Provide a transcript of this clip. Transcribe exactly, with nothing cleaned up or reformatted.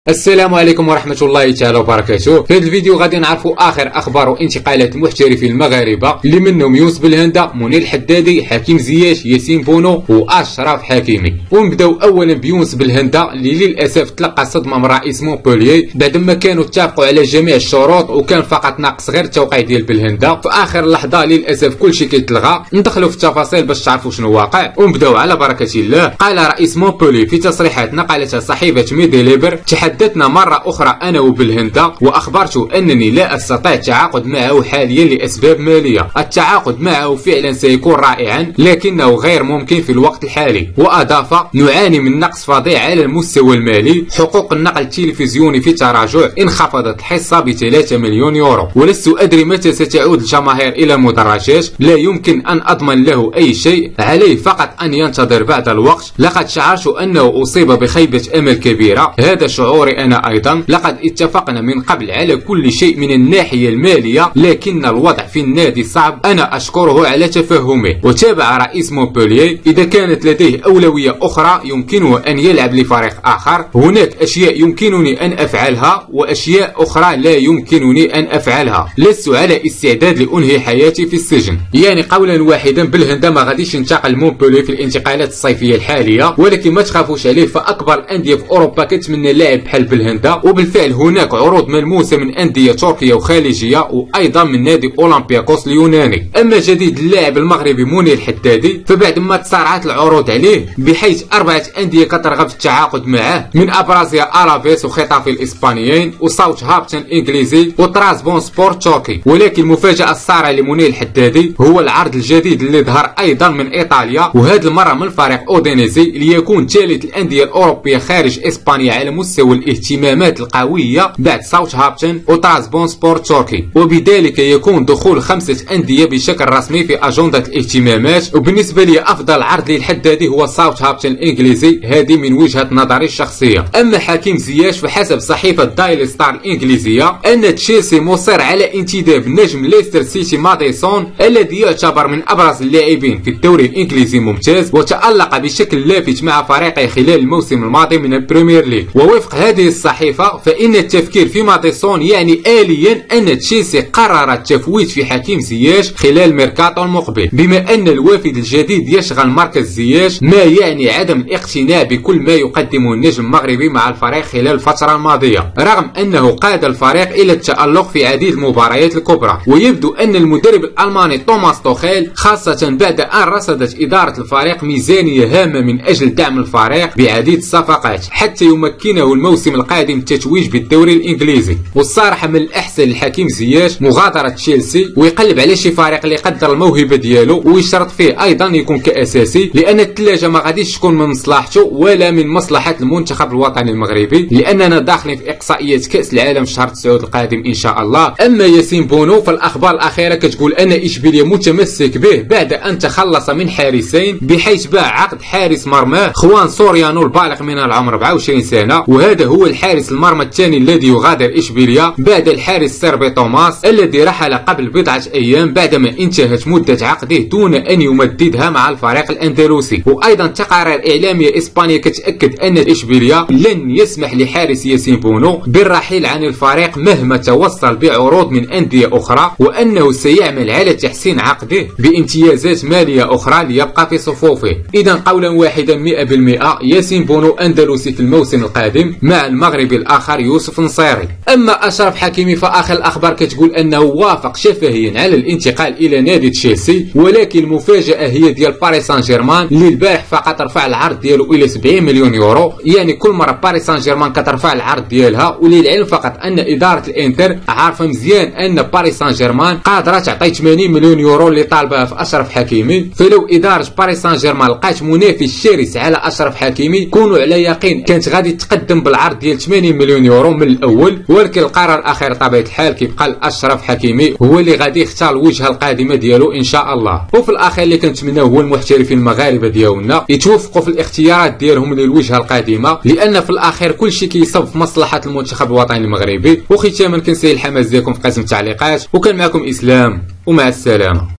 السلام عليكم ورحمة الله تعالى وبركاته. في هذا الفيديو غادي نعرفوا اخر اخبار وانتقالات المحترفين المغاربه اللي منهم يونس بلهنده، منير الحدادي، حكيم زياش، ياسين بونو واشرف حكيمي. ونبداو اولا بيونس بلهنده اللي للاسف تلقى صدمه من رئيس مونبولييه بعد ما كانوا اتفقوا على جميع الشروط وكان فقط ناقص غير التوقيع ديال بلهنده. في اخر لحظه للاسف كلشي كيتلغى. ندخلوا في التفاصيل باش تعرفوا شنو واقع ونبداو على بركه الله. قال رئيس مونبولييه في تصريحات نقلتها صحيفه ميدي ليبر: تحدثنا مرة أخرى أنا وبلهنده وأخبرته أنني لا أستطيع التعاقد معه حاليا لأسباب مالية. التعاقد معه فعلا سيكون رائعا لكنه غير ممكن في الوقت الحالي. وأضاف: نعاني من نقص فظيع على المستوى المالي. حقوق النقل التلفزيوني في تراجع، انخفضت الحصة ب ثلاثة مليون يورو. ولست أدري متى ستعود الجماهير إلى المدرجات. لا يمكن أن أضمن له أي شيء، عليه فقط أن ينتظر بعض الوقت. لقد شعرت أنه أصيب بخيبة أمل كبيرة. هذا شعوري أنا أيضا. لقد اتفقنا من قبل على كل شيء من الناحية المالية لكن الوضع في النادي صعب. أنا أشكره على تفهمه. وتابع رئيس مونبولييه: إذا كانت لديه أولوية أخرى يمكنه أن يلعب لفريق آخر. هناك أشياء يمكنني أن أفعلها وأشياء أخرى لا يمكنني أن أفعلها. لست على استعداد لأنهي حياتي في السجن. يعني قولا واحدا بلهنده ما غاديش ينتقل مونبولييه في الانتقالات الصيفية الحالية، ولكن ما تخافوش عليه، فأكبر الأندية في أوروبا كتمنى لاعب بحال بلهنده. وبالفعل هناك عروض ملموسة من أندية تركية وخارجية وأيضا من نادي أولمبياكوس اليوناني. أما جديد اللاعب المغربي منير الحدادي فبعد ما تسارعت العروض عليه بحيث أربعة أندية كترغب في التعاقد معه، من أبرزها ألافيس وخطافي الإسبانيين وساوث هامبتون الإنجليزي وتراسبون سبور تركي. ولكن المفاجأة السارة لمنير الحدادي هو العرض الجديد اللي ظهر أيضا من إيطاليا، وهذه المرة من فريق أودينيزي ليكون ثالث الأندية الأوروبية خارج إسبانيا على مستوى الاهتمامات القوية بعد ساوث هامبتون وتراسبون سبور تركي. وبذلك يكون دخول خمسة أندية بشكل رسمي في أجندة الاهتمامات. وبالنسبة لي أفضل عرض للحدادي هو ساوث هامبتون الإنجليزي، هذه من وجهة نظري الشخصية. أما حكيم زياش فحسب صحيفة دايلي ستار الإنجليزية أن تشيلسي مصر على انتداب نجم ليستر سيتي ماديسون الذي يعتبر من أبرز اللاعبين في الدوري الإنجليزي الممتاز وتألق بشكل لافت مع فريقه خلال الموسم الماضي من البريمير ليج. ووفق هذه الصحيفة فإن التفكير في ماديسون يعني آليا أن تشيلسي قرر التفويت في حكيم زياش خلال ميركاتو المقبل. بما أن الوافد الجديد يشغل مركز زياش ما يعني عدم الاقتناع بكل ما يقدمه النجم المغربي مع الفريق خلال الفترة الماضية، رغم أنه قاد الفريق إلى التألق في عديد المباريات الكبرى. ويبدو أن المدرب الألماني توماس توخيل خاصة بعد أن رصدت إدارة الفريق ميزانية هامة من أجل دعم الفريق بعديد الصفقات حتى يمكنه الموسم القادم التتويج بالدوري الانجليزي. والصراحه من الاحسن لحكيم زياش مغادره تشيلسي ويقلب على شي فريق اللي يقدر الموهبه ديالو ويشرط فيه ايضا يكون كاساسي، لان الثلاجه ما غاديش تكون من مصلحته ولا من مصلحه المنتخب الوطني المغربي، لاننا داخلين في اقصائيات كاس العالم شهر تسعود القادم ان شاء الله. اما ياسين بونو فالاخبار الاخيره كتقول ان اشبيليه متمسك به بعد ان تخلص من حارسين، بحيث باع عقد حارس مرماه خوان سوريانو البالغ من العمر أربعة وعشرين سنه، وهذا هو الحارس المرمى الثاني الذي يغادر إشبيلية بعد الحارس سيربي توماس الذي رحل قبل بضعة أيام بعدما انتهت مدة عقده دون أن يمددها مع الفريق الأندلسي. وأيضا تقارير إعلامية إسبانية كتأكد أن إشبيلية لن يسمح لحارس ياسين بونو بالرحيل عن الفريق مهما توصل بعروض من أندية أخرى، وأنه سيعمل على تحسين عقده بامتيازات مالية أخرى ليبقى في صفوفه. إذا قولا واحدا مئة بالمئة ياسين بونو أندلسي في الموسم القادم مع المغربي الآخر يوسف نصيري. أما أشرف حكيمي فآخر الأخبار كتقول أنه وافق شفهيا على الانتقال إلى نادي تشيلسي، ولكن المفاجأة هي ديال باريس سان جيرمان اللي البارح فقط رفع العرض ديالو إلى سبعين مليون يورو. يعني كل مرة باريس سان جيرمان كترفع العرض ديالها. وللعلم فقط أن إدارة الإنتر عارفة مزيان أن باريس سان جيرمان قادرة تعطي ثمانين مليون يورو اللي طالبها في أشرف حكيمي. فلو إدارة باريس سان جيرمان لقات منافس شرس على أشرف حكيمي كونوا على يقين كانت غادي تقدم بالعرض ديال ثمانين مليون يورو من الاول. ولكن القرار الاخير طبيعه الحال كيبقى لاشرف حكيمي هو اللي غادي يختار الوجهه القادمه ديالو ان شاء الله. وفي الاخير اللي كنتمناو هو المحترفين المغاربه ديالنا يتوفقوا في الاختيارات ديالهم للوجهه القادمه، لان في الاخير كلشي كيصب في مصلحه المنتخب الوطني المغربي. وختاما كنسيل الحماس ديالكم في قسم التعليقات، وكان معكم اسلام ومع السلامه.